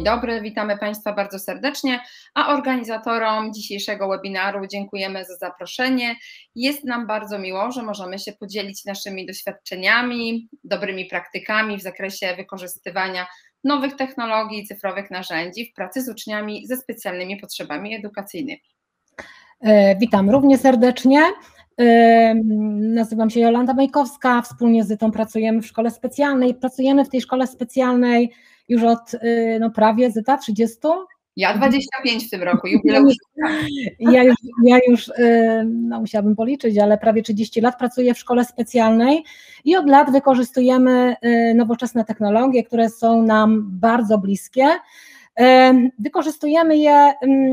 Dzień dobry, witamy Państwa bardzo serdecznie, a organizatorom dzisiejszego webinaru dziękujemy za zaproszenie. Jest nam bardzo miło, że możemy się podzielić naszymi doświadczeniami, dobrymi praktykami w zakresie wykorzystywania nowych technologii i cyfrowych narzędzi w pracy z uczniami ze specjalnymi potrzebami edukacyjnymi. Witam równie serdecznie. Nazywam się Jolanta Majkowska, wspólnie z Zytą pracujemy w szkole specjalnej. Pracujemy w tej szkole specjalnej już od prawie, Zyta, 30? Ja 25 w tym roku, jubileusz. Ja już musiałabym policzyć, ale prawie 30 lat pracuję w szkole specjalnej i od lat wykorzystujemy nowoczesne technologie, które są nam bardzo bliskie. Wykorzystujemy je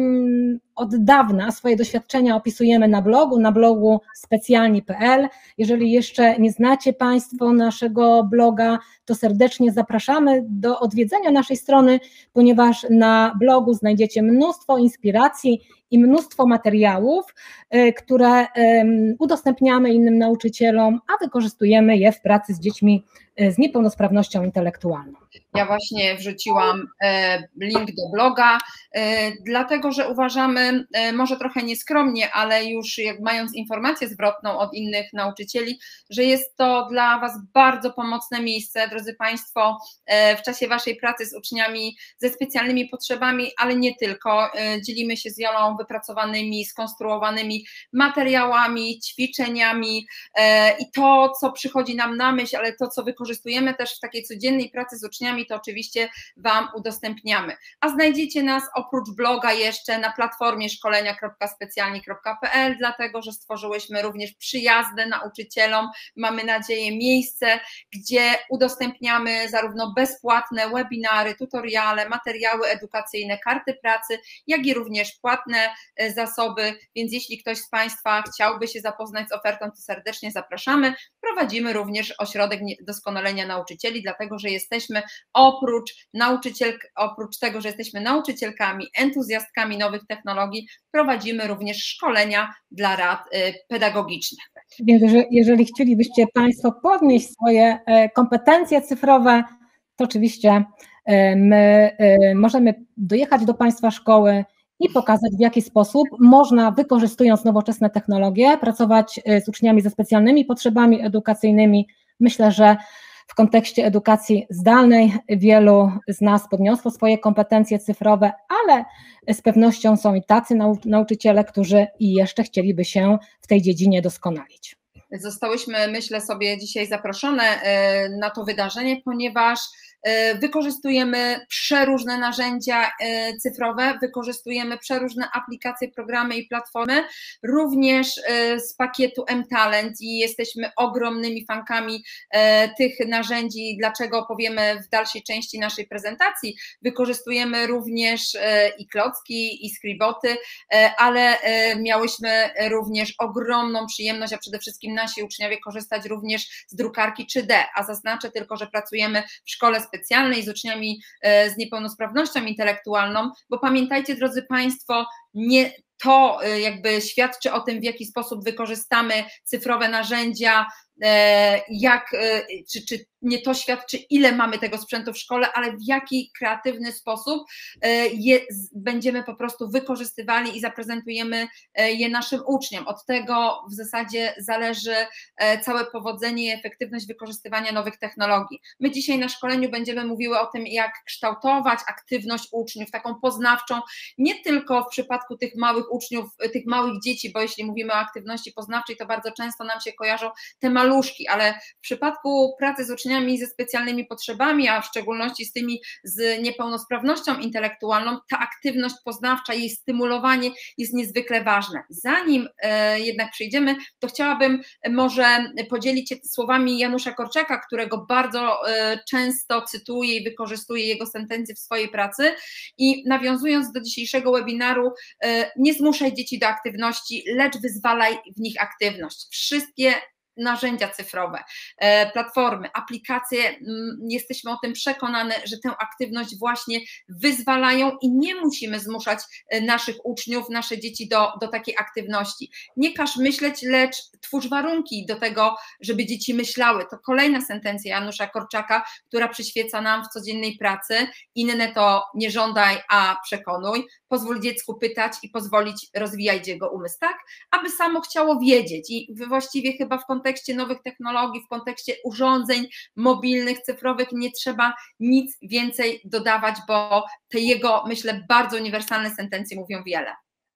od dawna, swoje doświadczenia opisujemy na blogu specjalni.pl. Jeżeli jeszcze nie znacie Państwo naszego bloga, to serdecznie zapraszamy do odwiedzenia naszej strony, ponieważ na blogu znajdziecie mnóstwo inspiracji i mnóstwo materiałów, które udostępniamy innym nauczycielom, a wykorzystujemy je w pracy z dziećmi z niepełnosprawnością intelektualną. Ja właśnie wrzuciłam link do bloga, dlatego że uważamy, może trochę nieskromnie, ale już mając informację zwrotną od innych nauczycieli, że jest to dla Was bardzo pomocne miejsce, drodzy Państwo, w czasie Waszej pracy z uczniami ze specjalnymi potrzebami, ale nie tylko. Dzielimy się z Jolą wypracowanymi, skonstruowanymi materiałami, ćwiczeniami i to, co przychodzi nam na myśl, ale to, co wykorzystujemy też w takiej codziennej pracy z uczniami, to oczywiście Wam udostępniamy. A znajdziecie nas oprócz bloga jeszcze na platformie szkolenia.specjalni.pl, dlatego że stworzyłyśmy również przyjazne nauczycielom, mamy nadzieję, miejsce, gdzie udostępniamy zarówno bezpłatne webinary, tutoriale, materiały edukacyjne, karty pracy, jak i również płatne zasoby, więc jeśli ktoś z Państwa chciałby się zapoznać z ofertą, to serdecznie zapraszamy. Prowadzimy również ośrodek doskonalenia nauczycieli, dlatego że jesteśmy oprócz tego, że jesteśmy nauczycielkami, entuzjastkami nowych technologii, prowadzimy również szkolenia dla rad pedagogicznych. Więc jeżeli chcielibyście Państwo podnieść swoje kompetencje cyfrowe, to oczywiście my możemy dojechać do Państwa szkoły i pokazać, w jaki sposób można, wykorzystując nowoczesne technologie, pracować z uczniami ze specjalnymi potrzebami edukacyjnymi. Myślę, że w kontekście edukacji zdalnej wielu z nas podniosło swoje kompetencje cyfrowe, ale z pewnością są i tacy nauczyciele, którzy i jeszcze chcieliby się w tej dziedzinie doskonalić. Zostałyśmy, myślę sobie, dzisiaj zaproszone na to wydarzenie, ponieważ wykorzystujemy przeróżne narzędzia cyfrowe, wykorzystujemy przeróżne aplikacje, programy i platformy, również z pakietu mTalent i jesteśmy ogromnymi fankami tych narzędzi. Dlaczego opowiemy w dalszej części naszej prezentacji. Wykorzystujemy również i klocki, i Scriboty, ale miałyśmy również ogromną przyjemność, a przede wszystkim nasi uczniowie korzystać również z drukarki 3D, a zaznaczę tylko, że pracujemy w szkole specjalnej z uczniami z niepełnosprawnością intelektualną, bo pamiętajcie, drodzy Państwo, nie to jakby świadczy o tym, w jaki sposób wykorzystamy cyfrowe narzędzia, czy nie to świadczy, ile mamy tego sprzętu w szkole, ale w jaki kreatywny sposób je będziemy po prostu wykorzystywali i zaprezentujemy je naszym uczniom. Od tego w zasadzie zależy całe powodzenie i efektywność wykorzystywania nowych technologii. My dzisiaj na szkoleniu będziemy mówiły o tym, jak kształtować aktywność uczniów, taką poznawczą, nie tylko w przypadku tych małych uczniów, tych małych dzieci, bo jeśli mówimy o aktywności poznawczej, to bardzo często nam się kojarzą te maluszki, ale w przypadku pracy z uczniami ze specjalnymi potrzebami, a w szczególności z tymi z niepełnosprawnością intelektualną, ta aktywność poznawcza, jej stymulowanie jest niezwykle ważne. Zanim jednak przejdziemy, to chciałabym może podzielić się słowami Janusza Korczaka, którego bardzo często cytuję i wykorzystuję jego sentencje w swojej pracy i nawiązując do dzisiejszego webinaru, nie zmuszaj dzieci do aktywności, lecz wyzwalaj w nich aktywność. Wszystkie narzędzia cyfrowe, platformy, aplikacje, jesteśmy o tym przekonane, że tę aktywność właśnie wyzwalają i nie musimy zmuszać naszych uczniów, nasze dzieci do takiej aktywności. Nie każ myśleć, lecz twórz warunki do tego, żeby dzieci myślały. To kolejna sentencja Janusza Korczaka, która przyświeca nam w codziennej pracy. Inne to nie żądaj, a przekonuj. Pozwól dziecku pytać i pozwolić rozwijać jego umysł tak, aby samo chciało wiedzieć. I właściwie chyba w kontekście nowych technologii, w kontekście urządzeń mobilnych, cyfrowych nie trzeba nic więcej dodawać, bo te jego, myślę, bardzo uniwersalne sentencje mówią wiele.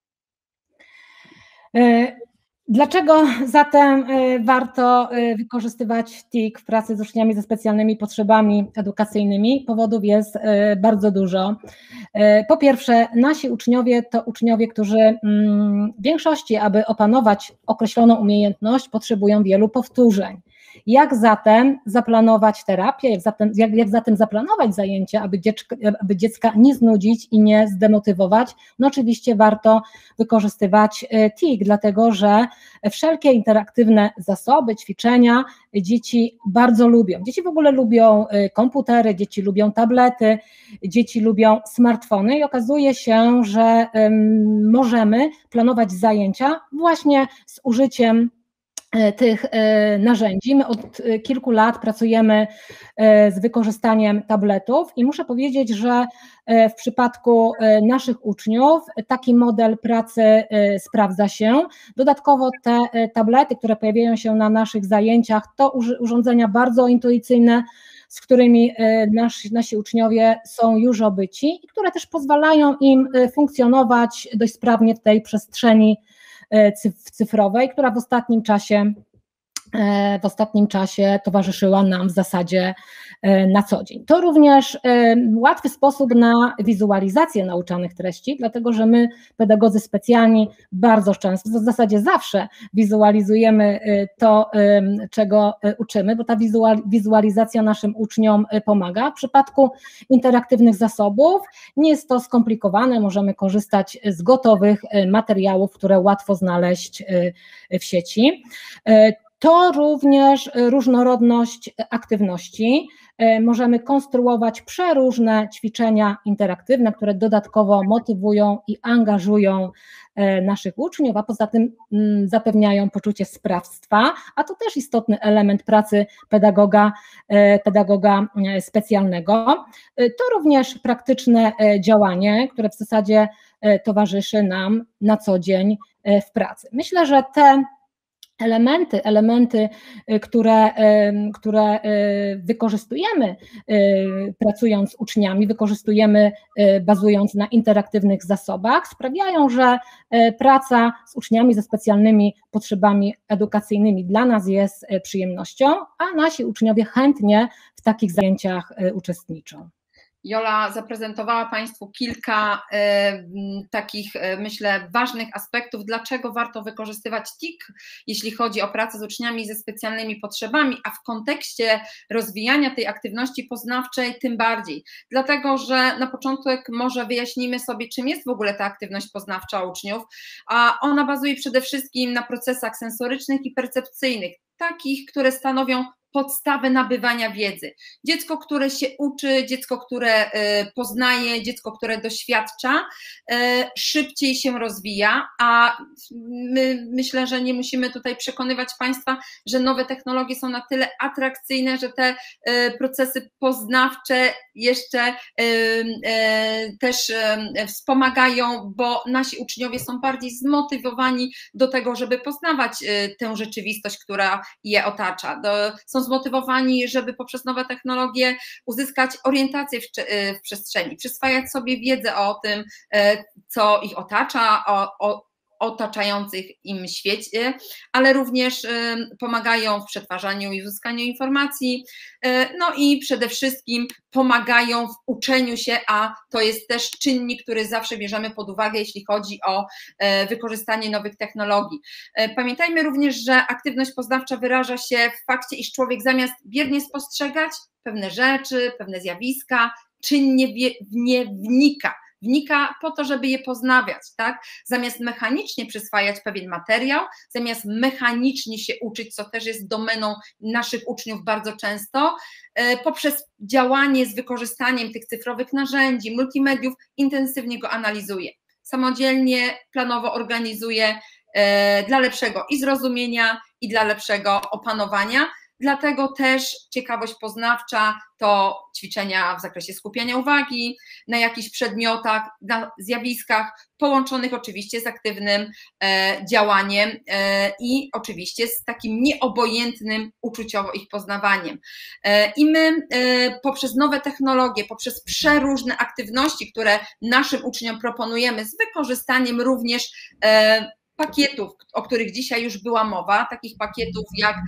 Dlaczego zatem warto wykorzystywać TIK w pracy z uczniami ze specjalnymi potrzebami edukacyjnymi? Powodów jest bardzo dużo. Po pierwsze, nasi uczniowie to uczniowie, którzy w większości, aby opanować określoną umiejętność, potrzebują wielu powtórzeń. Jak zatem zaplanować terapię, jak zatem zaplanować zajęcia, aby dziecka nie znudzić i nie zdemotywować? No oczywiście warto wykorzystywać TIK, dlatego że wszelkie interaktywne zasoby, ćwiczenia dzieci bardzo lubią. Dzieci w ogóle lubią komputery, dzieci lubią tablety, dzieci lubią smartfony i okazuje się, że możemy planować zajęcia właśnie z użyciem tych narzędzi. My od kilku lat pracujemy z wykorzystaniem tabletów i muszę powiedzieć, że w przypadku naszych uczniów taki model pracy sprawdza się. Dodatkowo te tablety, które pojawiają się na naszych zajęciach, to urządzenia bardzo intuicyjne, z którymi nasi uczniowie są już obyci i które też pozwalają im funkcjonować dość sprawnie w tej przestrzeni cyfrowej, która w ostatnim czasie towarzyszyła nam w zasadzie na co dzień. To również łatwy sposób na wizualizację nauczanych treści, dlatego że my, pedagodzy specjalni, bardzo często, w zasadzie zawsze wizualizujemy to, czego uczymy, bo ta wizualizacja naszym uczniom pomaga. W przypadku interaktywnych zasobów nie jest to skomplikowane, możemy korzystać z gotowych materiałów, które łatwo znaleźć w sieci. To również różnorodność aktywności. Możemy konstruować przeróżne ćwiczenia interaktywne, które dodatkowo motywują i angażują naszych uczniów, a poza tym zapewniają poczucie sprawstwa, a to też istotny element pracy pedagoga specjalnego. To również praktyczne działanie, które w zasadzie towarzyszy nam na co dzień w pracy. Myślę, że te elementy, które wykorzystujemy pracując z uczniami, wykorzystujemy bazując na interaktywnych zasobach, sprawiają, że praca z uczniami ze specjalnymi potrzebami edukacyjnymi dla nas jest przyjemnością, a nasi uczniowie chętnie w takich zajęciach uczestniczą. Jola zaprezentowała Państwu kilka takich, myślę, ważnych aspektów, dlaczego warto wykorzystywać TIK, jeśli chodzi o pracę z uczniami ze specjalnymi potrzebami, a w kontekście rozwijania tej aktywności poznawczej tym bardziej. Dlatego, że na początek może wyjaśnimy sobie, czym jest w ogóle ta aktywność poznawcza uczniów, a ona bazuje przede wszystkim na procesach sensorycznych i percepcyjnych, takich, które stanowią podstawę nabywania wiedzy. Dziecko, które się uczy, dziecko, które poznaje, dziecko, które doświadcza, szybciej się rozwija, a myślę, że nie musimy tutaj przekonywać Państwa, że nowe technologie są na tyle atrakcyjne, że te procesy poznawcze jeszcze też wspomagają, bo nasi uczniowie są bardziej zmotywowani do tego, żeby poznawać tę rzeczywistość, która je otacza. Są zmotywowani, żeby poprzez nowe technologie uzyskać orientację w przestrzeni, przyswajać sobie wiedzę o tym, co ich otacza, o otaczających im świecie, ale również pomagają w przetwarzaniu i uzyskaniu informacji, no i przede wszystkim pomagają w uczeniu się, a to jest też czynnik, który zawsze bierzemy pod uwagę, jeśli chodzi o wykorzystanie nowych technologii. Pamiętajmy również, że aktywność poznawcza wyraża się w fakcie, iż człowiek zamiast biernie spostrzegać pewne rzeczy, pewne zjawiska, czynnie w nie wnika. wnika po to, żeby je poznawiać, tak? Zamiast mechanicznie przyswajać pewien materiał, zamiast mechanicznie się uczyć, co też jest domeną naszych uczniów bardzo często, poprzez działanie z wykorzystaniem tych cyfrowych narzędzi, multimediów, intensywnie go analizuje. Samodzielnie, planowo organizuje dla lepszego i zrozumienia, i dla lepszego opanowania. Dlatego też ciekawość poznawcza to ćwiczenia w zakresie skupiania uwagi na jakichś przedmiotach, na zjawiskach, połączonych oczywiście z aktywnym działaniem i oczywiście z takim nieobojętnym uczuciowo ich poznawaniem. I my poprzez nowe technologie, poprzez przeróżne aktywności, które naszym uczniom proponujemy, z wykorzystaniem również pakietów, o których dzisiaj już była mowa, takich pakietów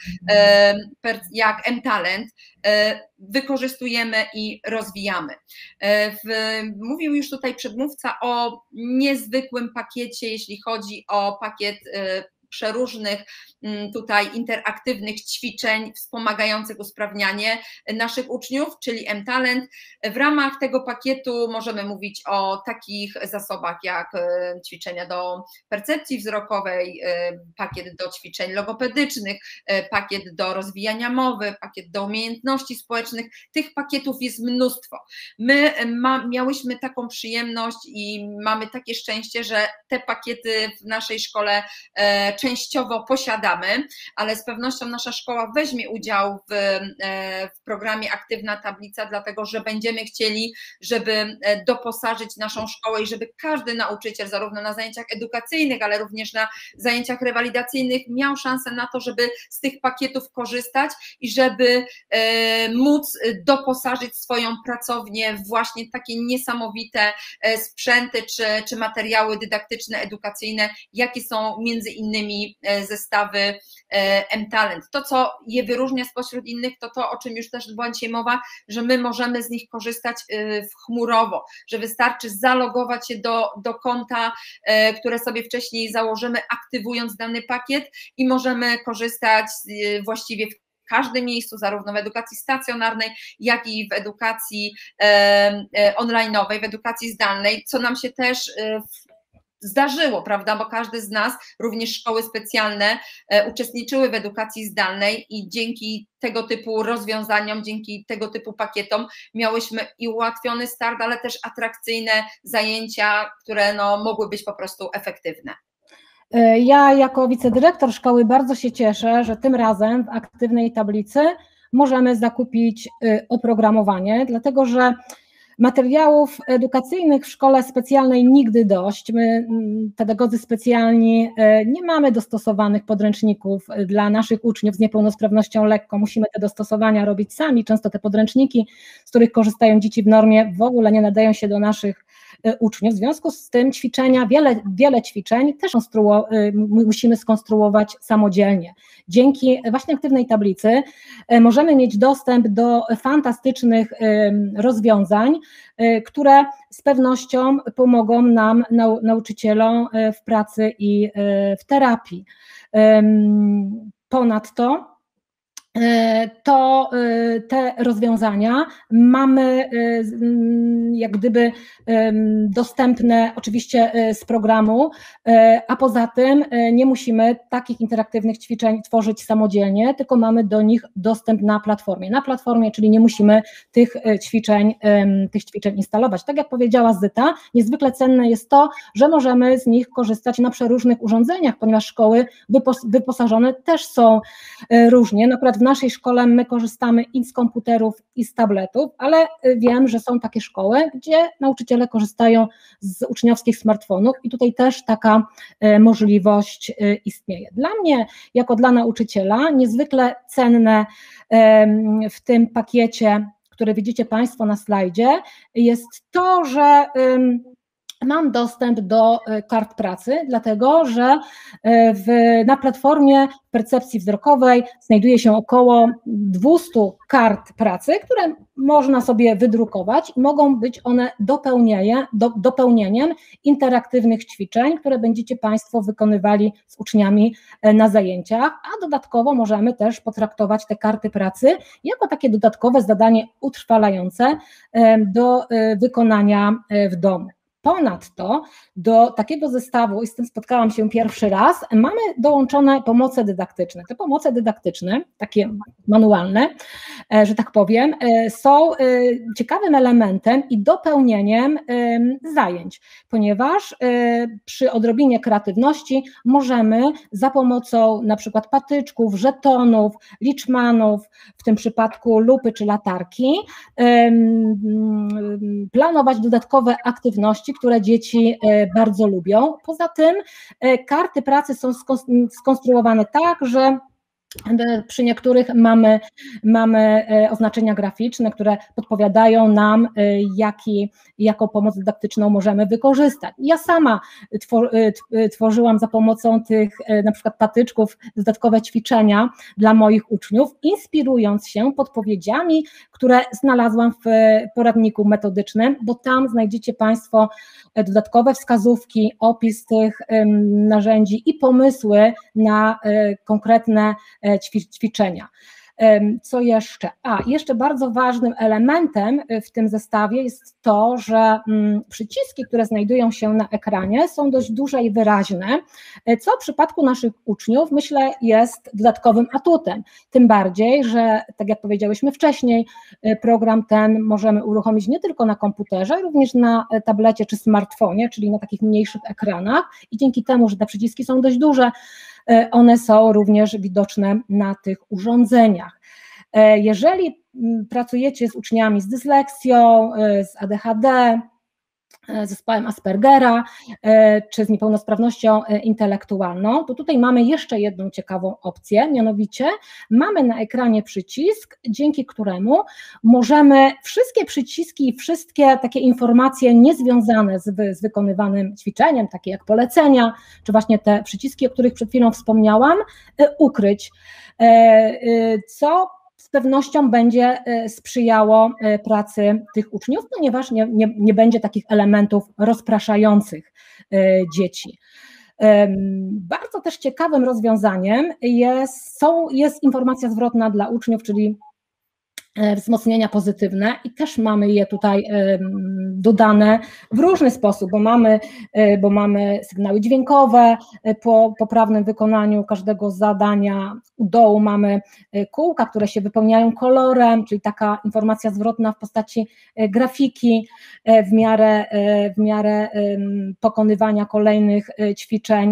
jak mTalent, wykorzystujemy i rozwijamy. Mówił już tutaj przedmówca o niezwykłym pakiecie, jeśli chodzi o pakiet przeróżnych tutaj interaktywnych ćwiczeń wspomagających usprawnianie naszych uczniów, czyli mTalent. W ramach tego pakietu możemy mówić o takich zasobach jak ćwiczenia do percepcji wzrokowej, pakiet do ćwiczeń logopedycznych, pakiet do rozwijania mowy, pakiet do umiejętności społecznych. Tych pakietów jest mnóstwo. My miałyśmy taką przyjemność i mamy takie szczęście, że te pakiety w naszej szkole częściowo posiadamy, ale z pewnością nasza szkoła weźmie udział w programie Aktywna Tablica, dlatego że będziemy chcieli, żeby doposażyć naszą szkołę i żeby każdy nauczyciel, zarówno na zajęciach edukacyjnych, ale również na zajęciach rewalidacyjnych, miał szansę na to, żeby z tych pakietów korzystać i żeby móc doposażyć swoją pracownię w właśnie takie niesamowite sprzęty czy materiały dydaktyczne, edukacyjne, jakie są między innymi zestawy mTalent. To, co je wyróżnia spośród innych, to to, o czym już też była dzisiaj mowa, że my możemy z nich korzystać chmurowo, że wystarczy zalogować się do konta, które sobie wcześniej założymy, aktywując dany pakiet i możemy korzystać właściwie w każdym miejscu, zarówno w edukacji stacjonarnej, jak i w edukacji online'owej, w edukacji zdalnej, co nam się też zdarzyło, prawda, bo każdy z nas, również szkoły specjalne, uczestniczyły w edukacji zdalnej i dzięki tego typu rozwiązaniom, dzięki tego typu pakietom miałyśmy i ułatwiony start, ale też atrakcyjne zajęcia, które mogły być po prostu efektywne. Ja jako wicedyrektor szkoły bardzo się cieszę, że tym razem w Aktywnej Tablicy możemy zakupić oprogramowanie, dlatego że materiałów edukacyjnych w szkole specjalnej nigdy dość. My, pedagodzy specjalni, nie mamy dostosowanych podręczników dla naszych uczniów z niepełnosprawnością lekką. Musimy te dostosowania robić sami. Często te podręczniki, z których korzystają dzieci w normie, w ogóle nie nadają się do naszych uczniów. W związku z tym ćwiczenia, wiele ćwiczeń też musimy skonstruować samodzielnie. Dzięki właśnie Aktywnej Tablicy możemy mieć dostęp do fantastycznych rozwiązań, które z pewnością pomogą nam, nauczycielom, w pracy i w terapii. Ponadto to te rozwiązania mamy jak gdyby dostępne oczywiście z programu, a poza tym nie musimy takich interaktywnych ćwiczeń tworzyć samodzielnie, tylko mamy do nich dostęp na platformie, czyli nie musimy tych ćwiczeń instalować. Tak jak powiedziała Zyta, niezwykle cenne jest to, że możemy z nich korzystać na przeróżnych urządzeniach, ponieważ szkoły wyposażone też są różnie. Na przykład w naszej szkole my korzystamy i z komputerów, i z tabletów, ale wiem, że są takie szkoły, gdzie nauczyciele korzystają z uczniowskich smartfonów i tutaj też taka możliwość istnieje. Dla mnie, jako dla nauczyciela, niezwykle cenne w tym pakiecie, który widzicie Państwo na slajdzie, jest to, że mam dostęp do kart pracy, dlatego że na platformie percepcji wzrokowej znajduje się około 200 kart pracy, które można sobie wydrukować i mogą być one dopełnieniem interaktywnych ćwiczeń, które będziecie Państwo wykonywali z uczniami na zajęciach, a dodatkowo możemy też potraktować te karty pracy jako takie dodatkowe zadanie utrwalające do wykonania w domu. Ponadto do takiego zestawu, i z tym spotkałam się pierwszy raz, mamy dołączone pomoce dydaktyczne. Te pomoce dydaktyczne, takie manualne, że tak powiem, są ciekawym elementem i dopełnieniem zajęć, ponieważ przy odrobinie kreatywności możemy za pomocą na przykład patyczków, żetonów, liczmanów, w tym przypadku lupy czy latarki, planować dodatkowe aktywności, które dzieci bardzo lubią. Poza tym karty pracy są skonstruowane tak, że przy niektórych mamy oznaczenia graficzne, które podpowiadają nam, jaką pomoc dydaktyczną możemy wykorzystać. Ja sama tworzyłam za pomocą tych na przykład patyczków dodatkowe ćwiczenia dla moich uczniów, inspirując się podpowiedziami, które znalazłam w poradniku metodycznym, bo tam znajdziecie Państwo dodatkowe wskazówki, opis tych narzędzi i pomysły na konkretne ćwiczenia. Co jeszcze? Jeszcze bardzo ważnym elementem w tym zestawie jest to, że przyciski, które znajdują się na ekranie, są dość duże i wyraźne, co w przypadku naszych uczniów, myślę, jest dodatkowym atutem. Tym bardziej, że tak jak powiedziałyśmy wcześniej, program ten możemy uruchomić nie tylko na komputerze, również na tablecie czy smartfonie, czyli na takich mniejszych ekranach, i dzięki temu, że te przyciski są dość duże, one są również widoczne na tych urządzeniach. Jeżeli pracujecie z uczniami z dysleksją, z ADHD, zespołem Aspergera czy z niepełnosprawnością intelektualną, to tutaj mamy jeszcze jedną ciekawą opcję, mianowicie mamy na ekranie przycisk, dzięki któremu możemy wszystkie przyciski i wszystkie takie informacje niezwiązane z wykonywanym ćwiczeniem, takie jak polecenia, czy właśnie te przyciski, o których przed chwilą wspomniałam, ukryć, co z pewnością będzie sprzyjało pracy tych uczniów, ponieważ nie będzie takich elementów rozpraszających dzieci. Bardzo też ciekawym rozwiązaniem jest informacja zwrotna dla uczniów, czyli wzmocnienia pozytywne, i też mamy je tutaj dodane w różny sposób, bo mamy sygnały dźwiękowe po poprawnym wykonaniu każdego zadania. U dołu mamy kółka, które się wypełniają kolorem, czyli taka informacja zwrotna w postaci grafiki w miarę pokonywania kolejnych ćwiczeń.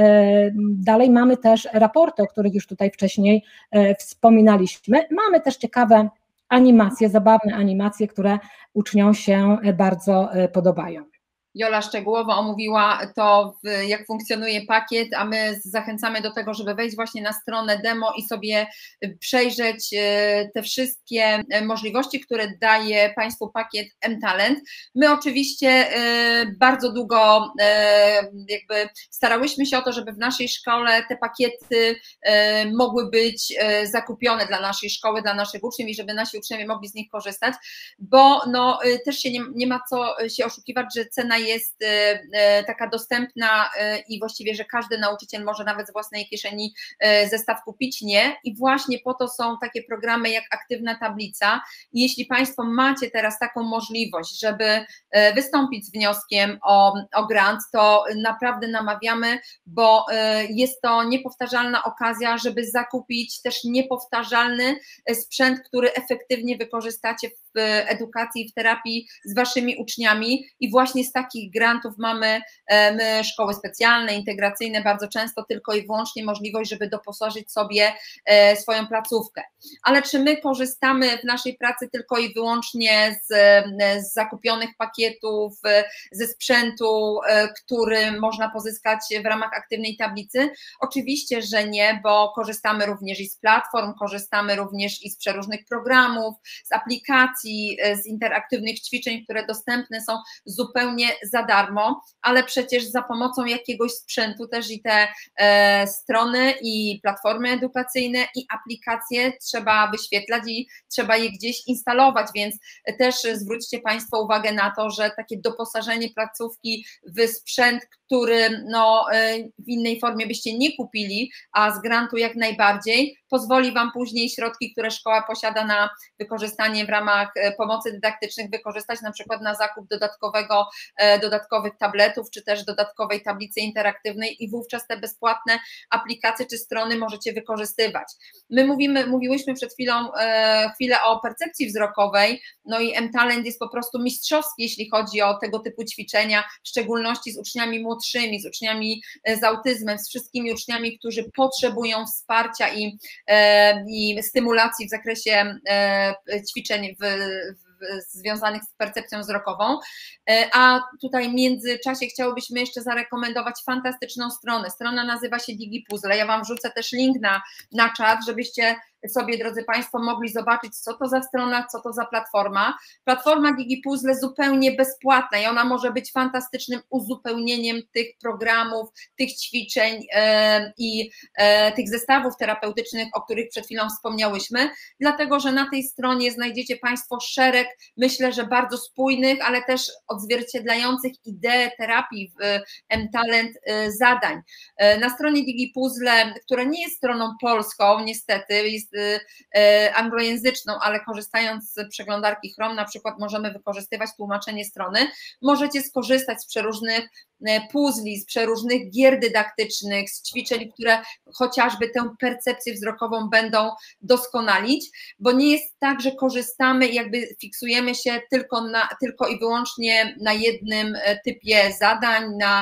Dalej mamy też raporty, o których już tutaj wcześniej wspominaliśmy. Mamy też ciekawe animacje, zabawne animacje, które uczniom się bardzo podobają. Jola szczegółowo omówiła to, jak funkcjonuje pakiet, a my zachęcamy do tego, żeby wejść właśnie na stronę demo i sobie przejrzeć te wszystkie możliwości, które daje Państwu pakiet mTalent. My oczywiście bardzo długo jakby starałyśmy się o to, żeby w naszej szkole te pakiety mogły być zakupione dla naszej szkoły, dla naszych uczniów i żeby nasi uczniowie mogli z nich korzystać, bo no, też się nie ma co się oszukiwać, że cena jest taka dostępna i właściwie, że każdy nauczyciel może nawet z własnej kieszeni zestaw kupić, nie. I właśnie po to są takie programy jak Aktywna Tablica. I jeśli Państwo macie teraz taką możliwość, żeby wystąpić z wnioskiem o grant, to naprawdę namawiamy, bo jest to niepowtarzalna okazja, żeby zakupić też niepowtarzalny sprzęt, który efektywnie wykorzystacie w edukacji, w terapii z Waszymi uczniami, i właśnie z takich grantów mamy my, szkoły specjalne, integracyjne, bardzo często tylko i wyłącznie możliwość, żeby doposażyć sobie swoją placówkę. Ale czy my korzystamy w naszej pracy tylko i wyłącznie z zakupionych pakietów, ze sprzętu, który można pozyskać w ramach Aktywnej Tablicy? Oczywiście, że nie, bo korzystamy również i z platform, korzystamy również i z przeróżnych programów, z aplikacji, z interaktywnych ćwiczeń, które dostępne są zupełnie za darmo, ale przecież za pomocą jakiegoś sprzętu też i te strony i platformy edukacyjne i aplikacje trzeba wyświetlać i trzeba je gdzieś instalować, więc też zwróćcie Państwo uwagę na to, że takie doposażenie placówki w sprzęt, który no, w innej formie byście nie kupili, a z grantu jak najbardziej, pozwoli Wam później środki, które szkoła posiada na wykorzystanie w ramach pomocy dydaktycznych, wykorzystać na przykład na zakup dodatkowych tabletów, czy też dodatkowej tablicy interaktywnej i wówczas te bezpłatne aplikacje czy strony możecie wykorzystywać. My mówiłyśmy przed chwilę o percepcji wzrokowej, no i mTalent jest po prostu mistrzowski, jeśli chodzi o tego typu ćwiczenia, w szczególności z uczniami młodszymi, z uczniami z autyzmem, z wszystkimi uczniami, którzy potrzebują wsparcia i stymulacji w zakresie ćwiczeń związanych z percepcją wzrokową, a tutaj w międzyczasie chciałybyśmy jeszcze zarekomendować fantastyczną stronę. Strona nazywa się DigiPuzzle. Ja Wam wrzucę też link na czat, żebyście sobie, drodzy Państwo, mogli zobaczyć, co to za strona, co to za platforma. Platforma DigiPuzzle zupełnie bezpłatna i ona może być fantastycznym uzupełnieniem tych programów, tych ćwiczeń i tych zestawów terapeutycznych, o których przed chwilą wspomniałyśmy, dlatego, że na tej stronie znajdziecie Państwo szereg, myślę, że bardzo spójnych, ale też odzwierciedlających ideę terapii w mTalent zadań. Na stronie DigiPuzzle, która nie jest stroną polską, niestety, jest anglojęzyczną, ale korzystając z przeglądarki Chrome na przykład możemy wykorzystywać tłumaczenie strony, możecie skorzystać z przeróżnych puzli, z przeróżnych gier dydaktycznych, z ćwiczeń, które chociażby tę percepcję wzrokową będą doskonalić, bo nie jest tak, że korzystamy i jakby fiksujemy się tylko i wyłącznie na jednym typie zadań,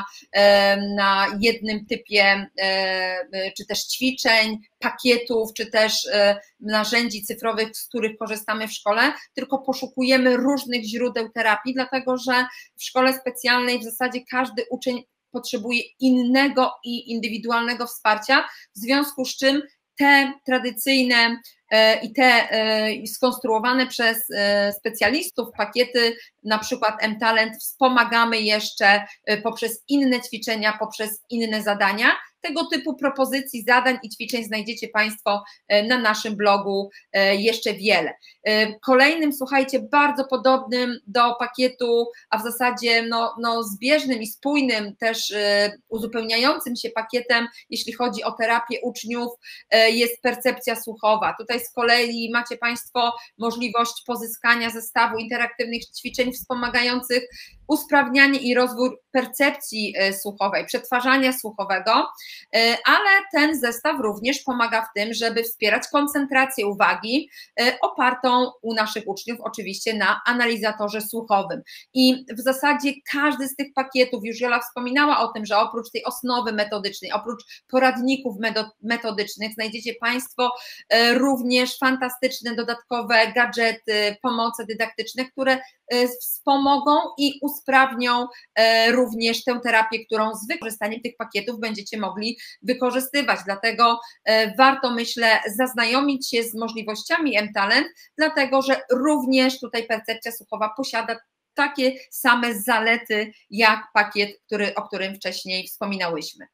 na jednym typie czy też ćwiczeń, pakietów, czy też narzędzi cyfrowych, z których korzystamy w szkole, tylko poszukujemy różnych źródeł terapii, dlatego że w szkole specjalnej w zasadzie każdy uczeń potrzebuje innego i indywidualnego wsparcia, w związku z czym te tradycyjne i te skonstruowane przez specjalistów pakiety, na przykład mTalent, wspomagamy jeszcze poprzez inne ćwiczenia, poprzez inne zadania. Tego typu propozycji, zadań i ćwiczeń znajdziecie Państwo na naszym blogu jeszcze wiele. Kolejnym, słuchajcie, bardzo podobnym do pakietu, a w zasadzie zbieżnym i spójnym, też uzupełniającym się pakietem, jeśli chodzi o terapię uczniów, jest percepcja słuchowa. Tutaj z kolei macie Państwo możliwość pozyskania zestawu interaktywnych ćwiczeń wspomagających usprawnianie i rozwój percepcji słuchowej, przetwarzania słuchowego, ale ten zestaw również pomaga w tym, żeby wspierać koncentrację uwagi opartą u naszych uczniów oczywiście na analizatorze słuchowym. I w zasadzie każdy z tych pakietów, już Jola wspominała o tym, że oprócz tej osnowy metodycznej, oprócz poradników metodycznych znajdziecie Państwo również fantastyczne dodatkowe gadżety, pomoce dydaktyczne, które wspomogą i usprawnią również tę terapię, którą z wykorzystaniem tych pakietów będziecie mogli wykorzystywać. Dlatego warto, myślę, zaznajomić się z możliwościami mTalent, dlatego że również tutaj percepcja słuchowa posiada takie same zalety jak pakiet, o którym wcześniej wspominałyśmy.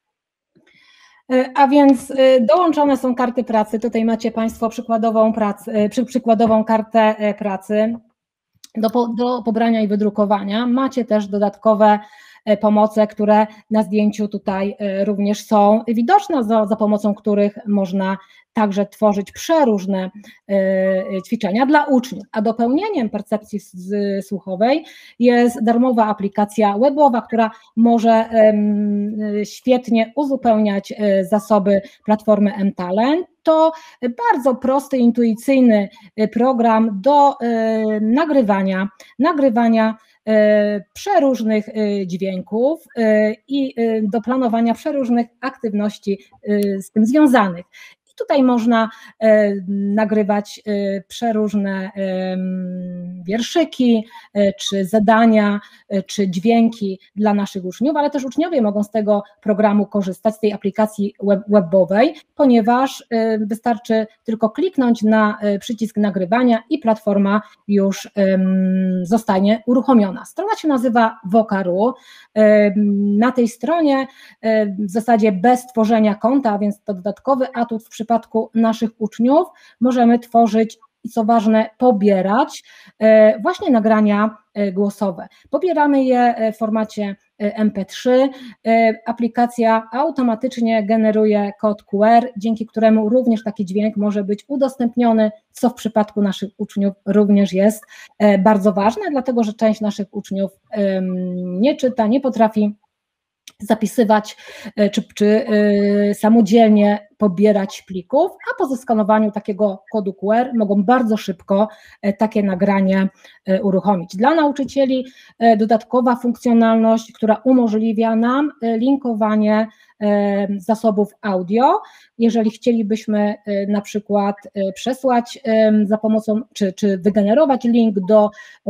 A więc dołączone są karty pracy. Tutaj macie Państwo przykładową kartę pracy do pobrania i wydrukowania. Macie też dodatkowe pomoce, które na zdjęciu tutaj również są widoczne, za pomocą których można także tworzyć przeróżne ćwiczenia dla uczniów. A dopełnieniem percepcji słuchowej jest darmowa aplikacja webowa, która może świetnie uzupełniać zasoby platformy mTalent. To bardzo prosty, intuicyjny program do nagrywania przeróżnych dźwięków i do planowania przeróżnych aktywności z tym związanych. I tutaj można nagrywać przeróżne wierszyki, czy zadania, czy dźwięki dla naszych uczniów, ale też uczniowie mogą z tego programu korzystać, z tej aplikacji webowej, ponieważ wystarczy tylko kliknąć na przycisk nagrywania i platforma już zostanie uruchomiona. Strona się nazywa Voca.ru. Na tej stronie w zasadzie bez tworzenia konta, a więc to dodatkowy atut w przypadku naszych uczniów, możemy tworzyć i co ważne, pobierać właśnie nagrania głosowe. Pobieramy je w formacie MP3. Aplikacja automatycznie generuje kod QR, dzięki któremu również taki dźwięk może być udostępniony, co w przypadku naszych uczniów również jest bardzo ważne, dlatego że część naszych uczniów nie czyta, nie potrafi zapisywać czy samodzielnie pobierać plików, a po zeskanowaniu takiego kodu QR mogą bardzo szybko takie nagranie uruchomić. Dla nauczycieli dodatkowa funkcjonalność, która umożliwia nam linkowanie zasobów audio. Jeżeli chcielibyśmy na przykład przesłać za pomocą, czy wygenerować link do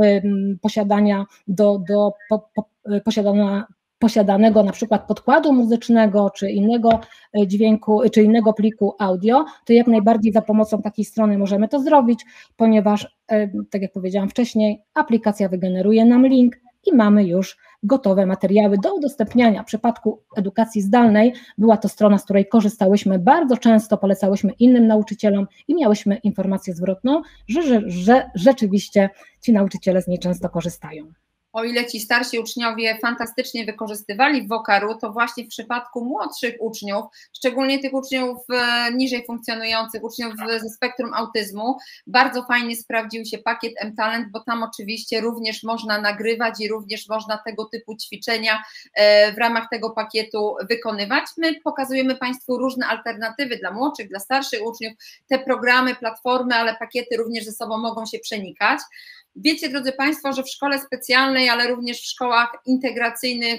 posiadanego na przykład podkładu muzycznego, czy innego dźwięku, czy innego pliku audio, to jak najbardziej za pomocą takiej strony możemy to zrobić, ponieważ, tak jak powiedziałam wcześniej, aplikacja wygeneruje nam link i mamy już gotowe materiały do udostępniania. W przypadku edukacji zdalnej była to strona, z której korzystałyśmy bardzo często, polecałyśmy innym nauczycielom i miałyśmy informację zwrotną, że rzeczywiście ci nauczyciele z niej często korzystają. O ile ci starsi uczniowie fantastycznie wykorzystywali Vocaru, to właśnie w przypadku młodszych uczniów, szczególnie tych uczniów niżej funkcjonujących, uczniów ze spektrum autyzmu, bardzo fajnie sprawdził się pakiet mTalent, bo tam oczywiście również można nagrywać i również można tego typu ćwiczenia w ramach tego pakietu wykonywać. My pokazujemy Państwu różne alternatywy dla młodszych, dla starszych uczniów, te programy, platformy, ale pakiety również ze sobą mogą się przenikać. Wiecie, drodzy Państwo, że w szkole specjalnej, ale również w szkołach integracyjnych,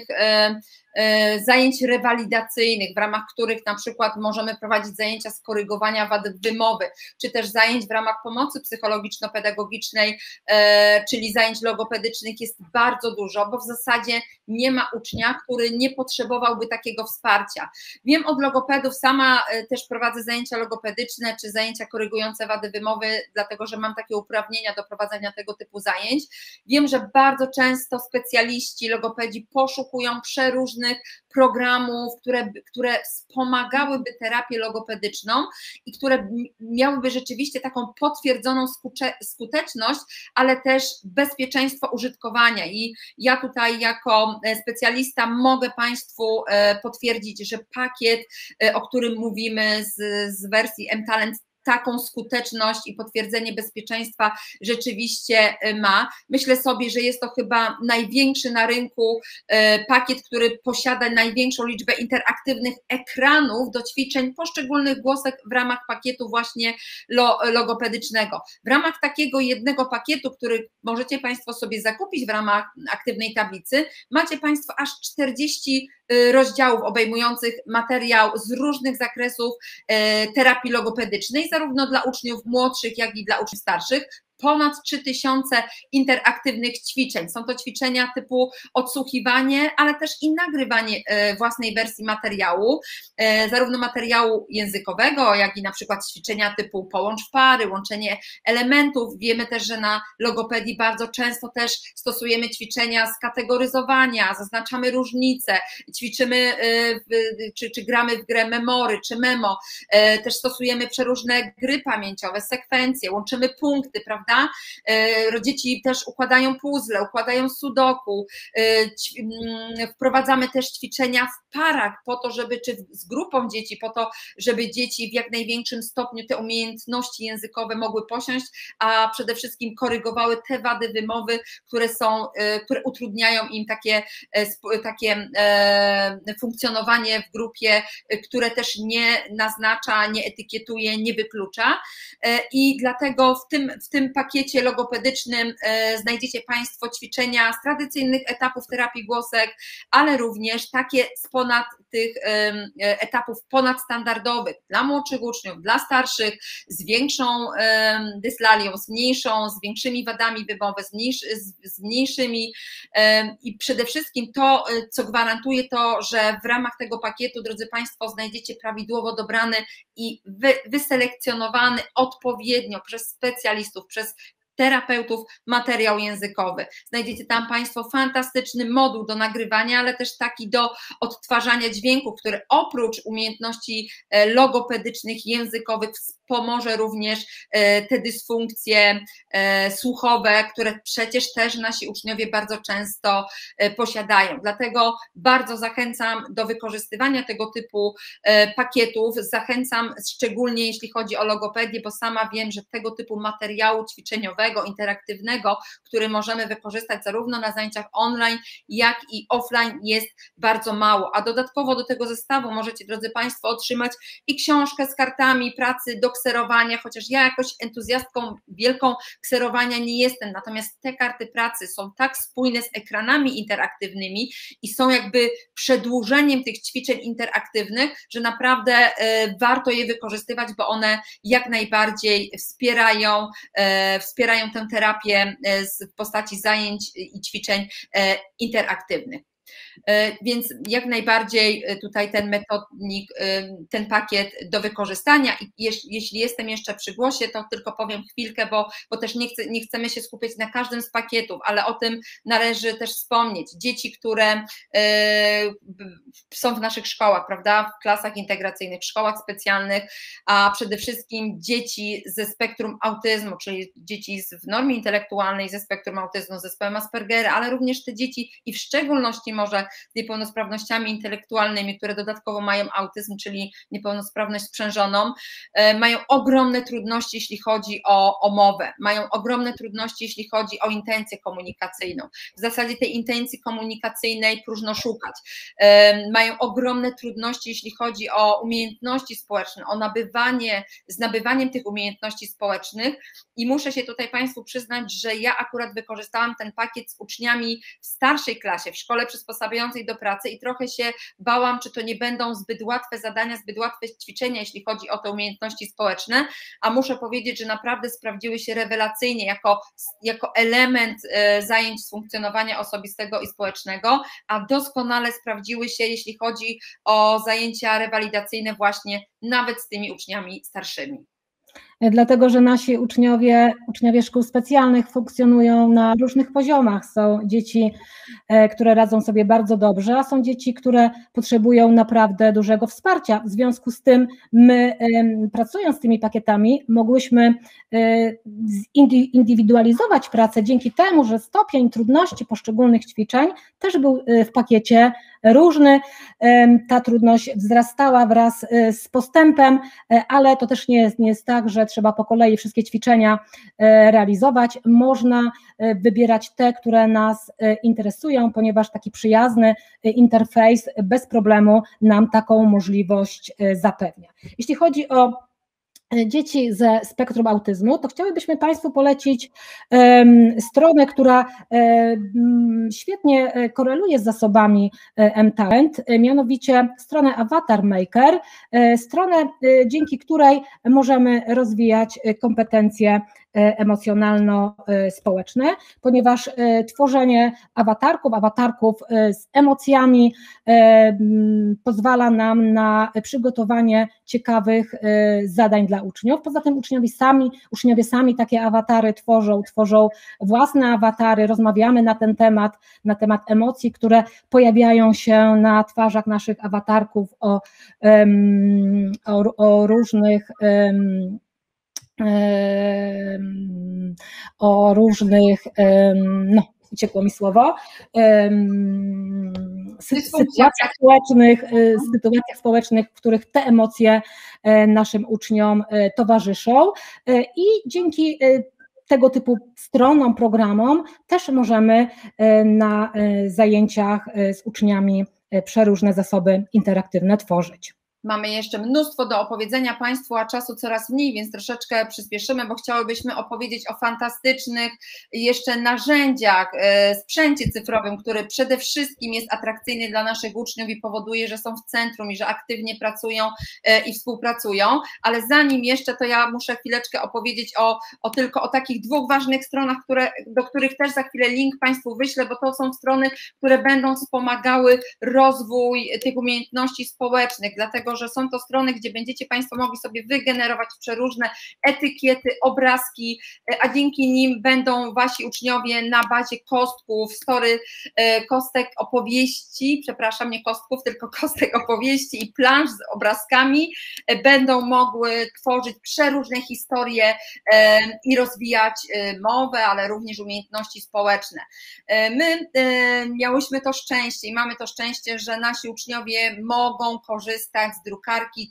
zajęć rewalidacyjnych, w ramach których na przykład możemy prowadzić zajęcia z korygowania wad wymowy, czy też zajęć w ramach pomocy psychologiczno-pedagogicznej, czyli zajęć logopedycznych jest bardzo dużo, bo w zasadzie nie ma ucznia, który nie potrzebowałby takiego wsparcia. Wiem od logopedów, sama też prowadzę zajęcia logopedyczne, czy zajęcia korygujące wady wymowy, dlatego że mam takie uprawnienia do prowadzenia tego typu zajęć. Wiem, że bardzo często specjaliści, logopedzi poszukują przeróżnych programów, które wspomagałyby terapię logopedyczną i które miałyby rzeczywiście taką potwierdzoną skuteczność, ale też bezpieczeństwo użytkowania. I ja tutaj jako specjalista mogę Państwu potwierdzić, że pakiet, o którym mówimy z wersji mTalent, taką skuteczność i potwierdzenie bezpieczeństwa rzeczywiście ma. Myślę sobie, że jest to chyba największy na rynku pakiet, który posiada największą liczbę interaktywnych ekranów do ćwiczeń poszczególnych głosek w ramach pakietu właśnie logopedycznego. W ramach takiego jednego pakietu, który możecie Państwo sobie zakupić w ramach aktywnej tablicy, macie Państwo aż 40 rozdziałów obejmujących materiał z różnych zakresów terapii logopedycznej, zarówno dla uczniów młodszych, jak i dla uczniów starszych. Ponad 3000 interaktywnych ćwiczeń. Są to ćwiczenia typu odsłuchiwanie, ale też i nagrywanie własnej wersji materiału, zarówno materiału językowego, jak i na przykład ćwiczenia typu połącz pary, łączenie elementów. Wiemy też, że na logopedii bardzo często też stosujemy ćwiczenia z kategoryzowania, zaznaczamy różnice, ćwiczymy czy gramy w grę memory czy memo, też stosujemy przeróżne gry pamięciowe, sekwencje, łączymy punkty, prawda? Dzieci też układają puzzle, układają sudoku, wprowadzamy też ćwiczenia w parach po to, żeby, czy z grupą dzieci, po to, żeby dzieci w jak największym stopniu te umiejętności językowe mogły posiąść, a przede wszystkim korygowały te wady wymowy, które utrudniają im takie funkcjonowanie w grupie, które też nie naznacza, nie etykietuje, nie wyklucza. I dlatego w tym pakiecie logopedycznym znajdziecie Państwo ćwiczenia z tradycyjnych etapów terapii głosek, ale również takie z ponad tych etapów ponadstandardowych dla młodszych uczniów, dla starszych, z większą dyslalią, z mniejszą, z większymi wadami wymowy, z mniejszymi i przede wszystkim to, co gwarantuje to, że w ramach tego pakietu, drodzy Państwo, znajdziecie prawidłowo dobrany i wyselekcjonowany odpowiednio przez specjalistów, przez terapeutów materiał językowy. Znajdziecie tam Państwo fantastyczny moduł do nagrywania, ale też taki do odtwarzania dźwięków, który oprócz umiejętności logopedycznych, językowych pomoże również te dysfunkcje słuchowe, które przecież też nasi uczniowie bardzo często posiadają. Dlatego bardzo zachęcam do wykorzystywania tego typu pakietów, zachęcam szczególnie jeśli chodzi o logopedię, bo sama wiem, że tego typu materiału ćwiczeniowego, interaktywnego, który możemy wykorzystać zarówno na zajęciach online, jak i offline jest bardzo mało, a dodatkowo do tego zestawu możecie, drodzy Państwo, otrzymać i książkę z kartami pracy do kserowania, chociaż ja jakoś entuzjastką wielką kserowania nie jestem, natomiast te karty pracy są tak spójne z ekranami interaktywnymi i są jakby przedłużeniem tych ćwiczeń interaktywnych, że naprawdę warto je wykorzystywać, bo one jak najbardziej wspierają tę terapię w postaci zajęć i ćwiczeń interaktywnych. Więc jak najbardziej tutaj ten metodnik, ten pakiet do wykorzystania i jeśli jestem jeszcze przy głosie, to tylko powiem chwilkę, bo też nie chcemy się skupiać na każdym z pakietów, ale o tym należy też wspomnieć. Dzieci, które są w naszych szkołach, prawda, w klasach integracyjnych, w szkołach specjalnych, a przede wszystkim dzieci ze spektrum autyzmu, czyli dzieci w normie intelektualnej ze spektrum autyzmu, z zespołem Aspergera, ale również te dzieci i w szczególności może z niepełnosprawnościami intelektualnymi, które dodatkowo mają autyzm, czyli niepełnosprawność sprzężoną, mają ogromne trudności, jeśli chodzi o mowę, mają ogromne trudności, jeśli chodzi o intencję komunikacyjną. W zasadzie tej intencji komunikacyjnej próżno szukać. Mają ogromne trudności, jeśli chodzi o umiejętności społeczne, z nabywaniem tych umiejętności społecznych i muszę się tutaj Państwu przyznać, że ja akurat wykorzystałam ten pakiet z uczniami w starszej klasie, w szkole przysposabiającej do pracy i trochę się bałam, czy to nie będą zbyt łatwe zadania, zbyt łatwe ćwiczenia, jeśli chodzi o te umiejętności społeczne, a muszę powiedzieć, że naprawdę sprawdziły się rewelacyjnie jako element zajęć z funkcjonowania osobistego i społecznego, a doskonale sprawdziły się, jeśli chodzi o zajęcia rewalidacyjne właśnie nawet z tymi uczniami starszymi. Dlatego, że nasi uczniowie szkół specjalnych funkcjonują na różnych poziomach. Są dzieci, które radzą sobie bardzo dobrze, a są dzieci, które potrzebują naprawdę dużego wsparcia. W związku z tym my, pracując z tymi pakietami, mogłyśmy zindywidualizować pracę dzięki temu, że stopień trudności poszczególnych ćwiczeń też był w pakiecie różny. Ta trudność wzrastała wraz z postępem, ale to też nie jest tak, że trzeba po kolei wszystkie ćwiczenia realizować. Można wybierać te, które nas interesują, ponieważ taki przyjazny interfejs bez problemu nam taką możliwość zapewnia. Jeśli chodzi o dzieci ze spektrum autyzmu, to chciałybyśmy Państwu polecić stronę, która świetnie koreluje z zasobami mTalent, mianowicie stronę Avatar Maker, stronę, dzięki której możemy rozwijać kompetencje emocjonalno-społeczne, ponieważ tworzenie awatarków z emocjami pozwala nam na przygotowanie ciekawych zadań dla uczniów. Poza tym uczniowie sami takie awatary tworzą własne awatary, rozmawiamy na ten temat emocji, które pojawiają się na twarzach naszych awatarków, o różnych uciekło mi słowo, sytuacjach społecznych, w których te emocje naszym uczniom towarzyszą i dzięki tego typu stronom, programom też możemy na zajęciach z uczniami przeróżne zasoby interaktywne tworzyć. Mamy jeszcze mnóstwo do opowiedzenia Państwu, a czasu coraz mniej, więc troszeczkę przyspieszymy, bo chciałybyśmy opowiedzieć o fantastycznych jeszcze narzędziach, sprzęcie cyfrowym, który przede wszystkim jest atrakcyjny dla naszych uczniów i powoduje, że są w centrum i że aktywnie pracują i współpracują, ale zanim jeszcze, to ja muszę chwileczkę opowiedzieć tylko o takich dwóch ważnych stronach, do których też za chwilę link Państwu wyślę, bo to są strony, które będą wspomagały rozwój tych umiejętności społecznych, dlatego dlatego że są to strony, gdzie będziecie Państwo mogli sobie wygenerować przeróżne etykiety, obrazki, a dzięki nim będą Wasi uczniowie na bazie kostków, kostek opowieści, przepraszam, nie kostków, tylko kostek opowieści i plansz z obrazkami, będą mogły tworzyć przeróżne historie i rozwijać mowę, ale również umiejętności społeczne. My miałyśmy to szczęście i mamy to szczęście, że nasi uczniowie mogą korzystać z drukarki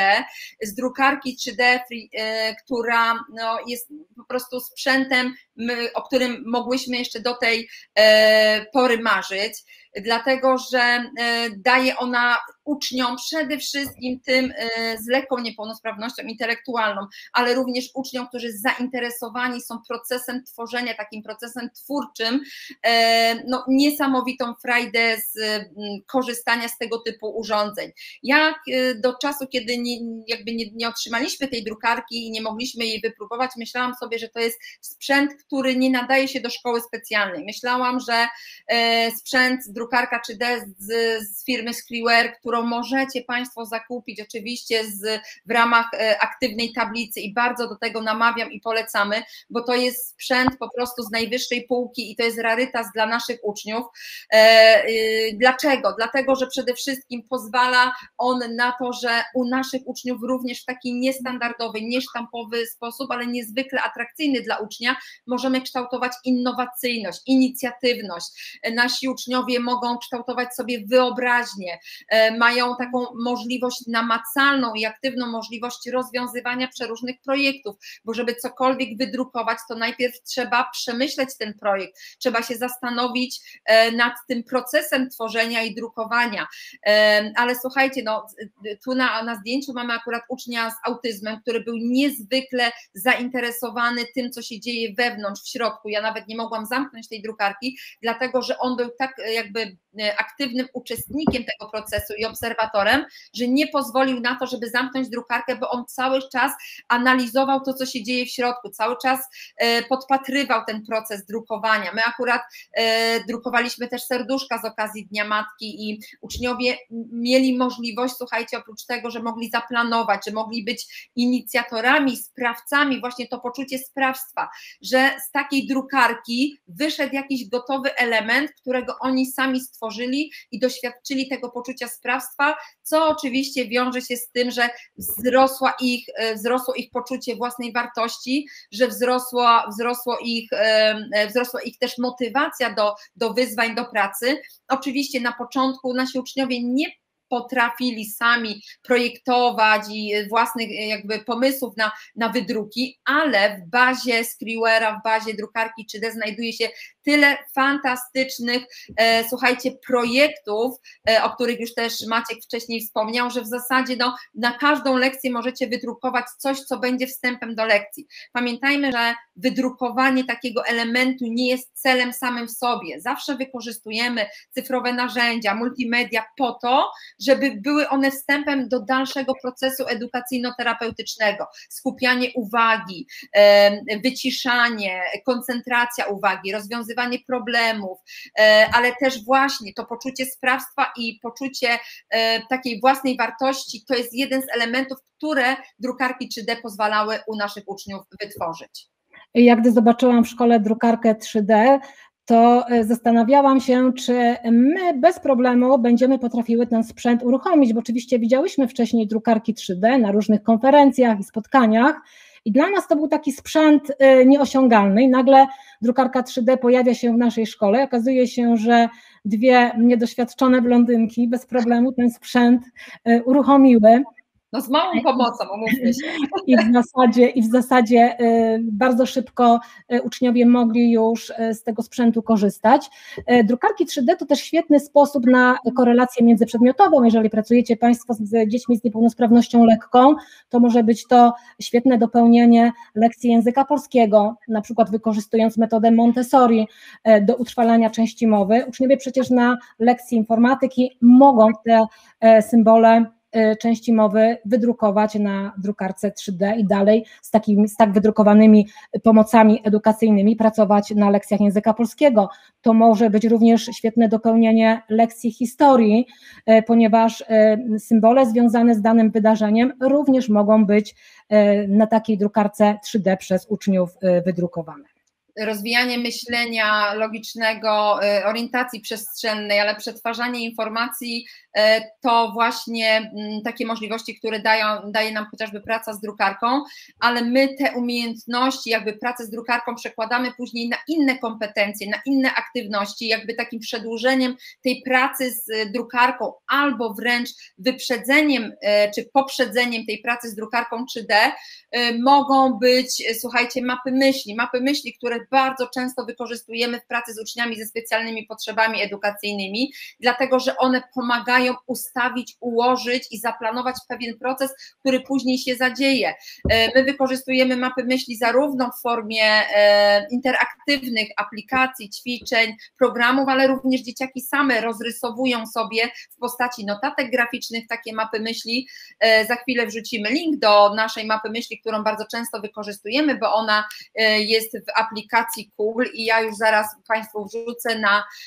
3D, która jest po prostu sprzętem, o którym mogłyśmy jeszcze do tej pory marzyć, dlatego że daje ona uczniom, przede wszystkim tym z lekką niepełnosprawnością intelektualną, ale również uczniom, którzy zainteresowani są procesem tworzenia, takim procesem twórczym, niesamowitą frajdę z korzystania z tego typu urządzeń. Jak do czasu, kiedy nie otrzymaliśmy tej drukarki i nie mogliśmy jej wypróbować, myślałam sobie, że to jest sprzęt, który nie nadaje się do szkoły specjalnej. Myślałam, że sprzęt, drukarka 3D z firmy Skriware, którą możecie Państwo zakupić oczywiście w ramach aktywnej tablicy i bardzo do tego namawiam i polecamy, bo to jest sprzęt po prostu z najwyższej półki i to jest rarytas dla naszych uczniów. Dlaczego? Dlatego, że przede wszystkim pozwala on na to, że u naszych uczniów również w taki niestandardowy, niesztampowy sposób, ale niezwykle atrakcyjny dla ucznia możemy kształtować innowacyjność, inicjatywność. Nasi uczniowie mogą kształtować sobie wyobraźnię, mają taką możliwość namacalną i aktywną możliwość rozwiązywania przeróżnych projektów, bo żeby cokolwiek wydrukować, to najpierw trzeba przemyśleć ten projekt, trzeba się zastanowić nad tym procesem tworzenia i drukowania, ale słuchajcie, tu na zdjęciu mamy akurat ucznia z autyzmem, który był niezwykle zainteresowany tym, co się dzieje wewnątrz, w środku. Ja nawet nie mogłam zamknąć tej drukarki, dlatego że on był tak jakby aktywnym uczestnikiem tego procesu i obserwatorem, że nie pozwolił na to, żeby zamknąć drukarkę, bo on cały czas analizował to, co się dzieje w środku, cały czas podpatrywał ten proces drukowania. My akurat drukowaliśmy też serduszka z okazji Dnia Matki i uczniowie mieli możliwość, słuchajcie, oprócz tego, że mogli zaplanować, że mogli być inicjatorami, sprawcami, właśnie to poczucie sprawstwa, że z takiej drukarki wyszedł jakiś gotowy element, którego oni sami stworzyli i doświadczyli tego poczucia sprawstwa, co oczywiście wiąże się z tym, że wzrosło ich poczucie własnej wartości, że wzrosła ich też motywacja do wyzwań, do pracy. Oczywiście na początku nasi uczniowie nie potrafili sami projektować i własnych jakby pomysłów na wydruki, ale w bazie Skriware'a, w bazie drukarki 3D znajduje się tyle fantastycznych, słuchajcie, projektów, o których już też Maciek wcześniej wspomniał, że w zasadzie na każdą lekcję możecie wydrukować coś, co będzie wstępem do lekcji. Pamiętajmy, że wydrukowanie takiego elementu nie jest celem samym w sobie. Zawsze wykorzystujemy cyfrowe narzędzia, multimedia po to, żeby były one wstępem do dalszego procesu edukacyjno-terapeutycznego. Skupianie uwagi, wyciszanie, koncentracja uwagi, rozwiązywanie problemów, ale też właśnie to poczucie sprawstwa i poczucie takiej własnej wartości, to jest jeden z elementów, które drukarki 3D pozwalały u naszych uczniów wytworzyć. Ja gdy zobaczyłam w szkole drukarkę 3D, to zastanawiałam się, czy my bez problemu będziemy potrafiły ten sprzęt uruchomić, bo oczywiście widziałyśmy wcześniej drukarki 3D na różnych konferencjach i spotkaniach i dla nas to był taki sprzęt nieosiągalny i nagle drukarka 3D pojawia się w naszej szkole. Okazuje się, że dwie niedoświadczone blondynki bez problemu ten sprzęt uruchomiły. Z małą pomocą, umówmy się. I w zasadzie bardzo szybko uczniowie mogli już z tego sprzętu korzystać. Drukarki 3D to też świetny sposób na korelację międzyprzedmiotową. Jeżeli pracujecie Państwo z dziećmi z niepełnosprawnością lekką, to może być to świetne dopełnienie lekcji języka polskiego, na przykład wykorzystując metodę Montessori do utrwalania części mowy. Uczniowie przecież na lekcji informatyki mogą te symbole części mowy wydrukować na drukarce 3D i dalej z tak wydrukowanymi pomocami edukacyjnymi pracować na lekcjach języka polskiego. To może być również świetne dopełnienie lekcji historii, ponieważ symbole związane z danym wydarzeniem również mogą być na takiej drukarce 3D przez uczniów wydrukowane. Rozwijanie myślenia logicznego, orientacji przestrzennej, ale przetwarzanie informacji to właśnie takie możliwości, które daje nam chociażby praca z drukarką, ale my te umiejętności, jakby pracę z drukarką przekładamy później na inne kompetencje, na inne aktywności, jakby takim przedłużeniem tej pracy z drukarką albo wręcz wyprzedzeniem czy poprzedzeniem tej pracy z drukarką 3D mogą być, słuchajcie, mapy myśli, które bardzo często wykorzystujemy w pracy z uczniami ze specjalnymi potrzebami edukacyjnymi, dlatego że one pomagają ustawić, ułożyć i zaplanować pewien proces, który później się zadzieje. My wykorzystujemy mapy myśli zarówno w formie interaktywnych aplikacji, ćwiczeń, programów, ale również dzieciaki same rozrysowują sobie w postaci notatek graficznych takie mapy myśli. Za chwilę wrzucimy link do naszej mapy myśli, którą bardzo często wykorzystujemy, bo ona jest w aplikacji Cool i ja już zaraz Państwu wrzucę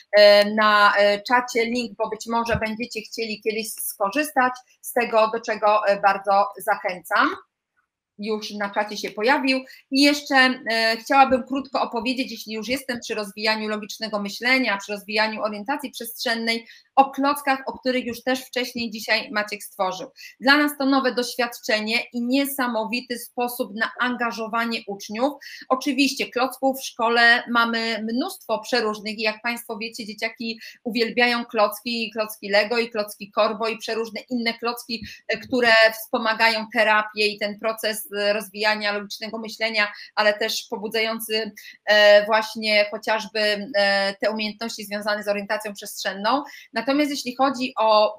na czacie link, bo być może będziecie chcieli kiedyś skorzystać z tego, do czego bardzo zachęcam. Już na czacie się pojawił. I jeszcze chciałabym krótko opowiedzieć, jeśli już jestem przy rozwijaniu logicznego myślenia, przy rozwijaniu orientacji przestrzennej, o klockach, o których już też wcześniej dzisiaj Maciek stworzył. Dla nas to nowe doświadczenie i niesamowity sposób na angażowanie uczniów. Oczywiście klocków w szkole mamy mnóstwo przeróżnych i jak Państwo wiecie, dzieciaki uwielbiają klocki Lego i klocki Korbo i przeróżne inne klocki, które wspomagają terapię i ten proces rozwijania logicznego myślenia, ale też pobudzający właśnie chociażby te umiejętności związane z orientacją przestrzenną. Natomiast jeśli chodzi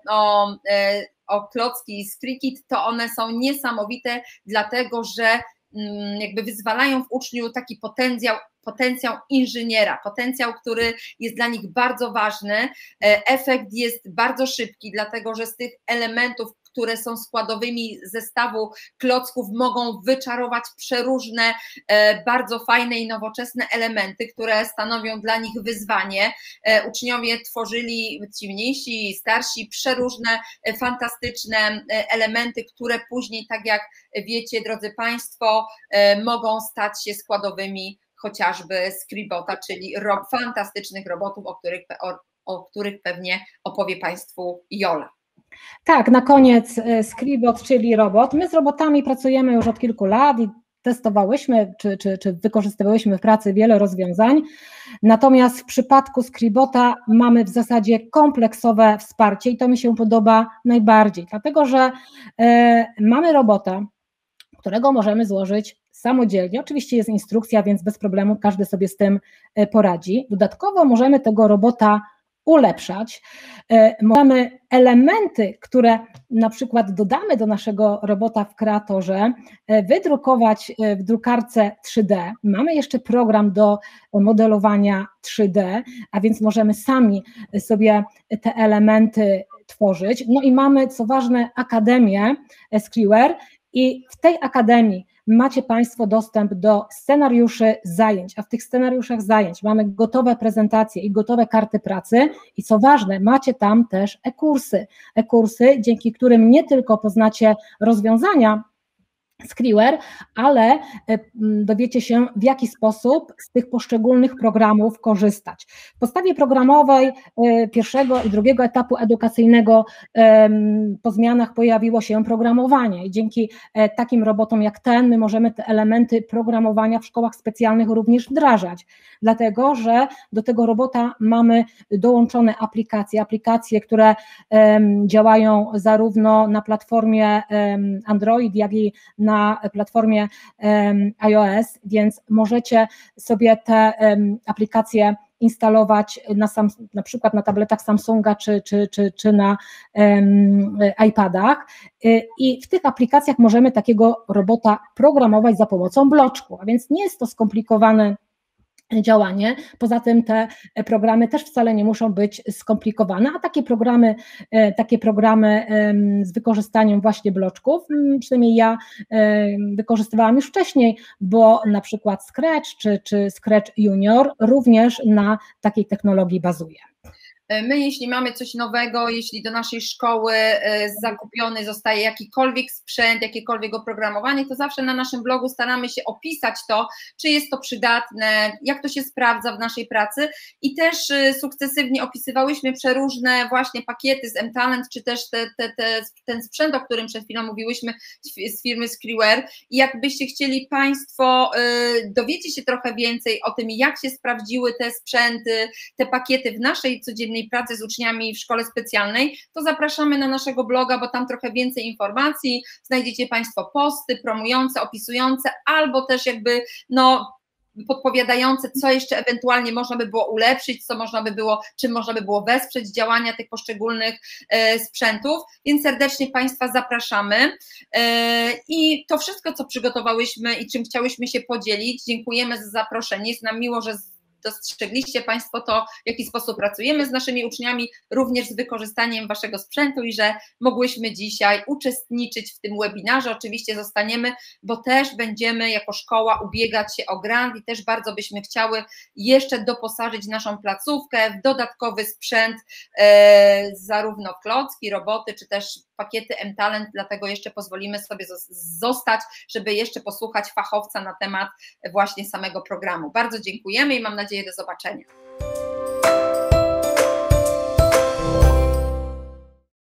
o klocki z Cricut, to one są niesamowite, dlatego że jakby wyzwalają w uczniu taki potencjał inżyniera, potencjał, który jest dla nich bardzo ważny. Efekt jest bardzo szybki, dlatego że z tych elementów, które są składowymi zestawu klocków, mogą wyczarować przeróżne, bardzo fajne i nowoczesne elementy, które stanowią dla nich wyzwanie. Uczniowie tworzyli, ci mniejsi, starsi, przeróżne, fantastyczne elementy, które później, tak jak wiecie, drodzy Państwo, mogą stać się składowymi chociażby Scribota, czyli fantastycznych robotów, o których pewnie opowie Państwu Jola. Tak, na koniec Scribot, czyli robot. My z robotami pracujemy już od kilku lat i testowałyśmy, czy wykorzystywałyśmy w pracy wiele rozwiązań, natomiast w przypadku Scribota mamy w zasadzie kompleksowe wsparcie i to mi się podoba najbardziej, dlatego że mamy robota, którego możemy złożyć samodzielnie. Oczywiście jest instrukcja, więc bez problemu każdy sobie z tym poradzi. Dodatkowo możemy tego robota ulepszać. Możemy elementy, które na przykład dodamy do naszego robota w kreatorze, wydrukować w drukarce 3D. Mamy jeszcze program do modelowania 3D, a więc możemy sami sobie te elementy tworzyć. No i mamy, co ważne, Akademię Skriware i w tej akademii macie Państwo dostęp do scenariuszy zajęć, a w tych scenariuszach zajęć mamy gotowe prezentacje i gotowe karty pracy i co ważne, macie tam też e-kursy, dzięki którym nie tylko poznacie rozwiązania Skriware, ale dowiecie się, w jaki sposób z tych poszczególnych programów korzystać. W podstawie programowej pierwszego i drugiego etapu edukacyjnego po zmianach pojawiło się programowanie i dzięki takim robotom jak ten my możemy te elementy programowania w szkołach specjalnych również wdrażać, dlatego że do tego robota mamy dołączone aplikacje, które działają zarówno na platformie Android, jak i na platformie iOS, więc możecie sobie te aplikacje instalować na przykład na tabletach Samsunga czy na iPadach i w tych aplikacjach możemy takiego robota programować za pomocą bloczku, a więc nie jest to skomplikowany działanie. Poza tym te programy też wcale nie muszą być skomplikowane, a takie programy z wykorzystaniem właśnie bloczków, przynajmniej ja wykorzystywałam już wcześniej, bo na przykład Scratch czy Scratch Junior również na takiej technologii bazuje. My, jeśli mamy coś nowego, jeśli do naszej szkoły zakupiony zostaje jakikolwiek sprzęt, jakiekolwiek oprogramowanie, to zawsze na naszym blogu staramy się opisać to, czy jest to przydatne, jak to się sprawdza w naszej pracy i też sukcesywnie opisywałyśmy przeróżne właśnie pakiety z mTalent, czy też ten sprzęt, o którym przed chwilą mówiłyśmy z firmy Screwware i jakbyście chcieli Państwo dowiedzieć się trochę więcej o tym, jak się sprawdziły te sprzęty, te pakiety w naszej codziennej pracy z uczniami w szkole specjalnej, to zapraszamy na naszego bloga, bo tam trochę więcej informacji, znajdziecie Państwo posty promujące, opisujące, albo też jakby podpowiadające, co jeszcze ewentualnie można by było ulepszyć, czym można by było wesprzeć działania tych poszczególnych sprzętów, więc serdecznie Państwa zapraszamy i to wszystko, co przygotowałyśmy i czym chciałyśmy się podzielić, dziękujemy za zaproszenie, jest nam miło, że dostrzegliście Państwo to, w jaki sposób pracujemy z naszymi uczniami, również z wykorzystaniem Waszego sprzętu i że mogłyśmy dzisiaj uczestniczyć w tym webinarze. Oczywiście zostaniemy, bo też będziemy jako szkoła ubiegać się o grant i też bardzo byśmy chciały jeszcze doposażyć naszą placówkę w dodatkowy sprzęt, zarówno klocki, roboty, czy też pakiety mTalent, dlatego jeszcze pozwolimy sobie zostać, żeby jeszcze posłuchać fachowca na temat właśnie samego programu. Bardzo dziękujemy i mam nadzieję do zobaczenia.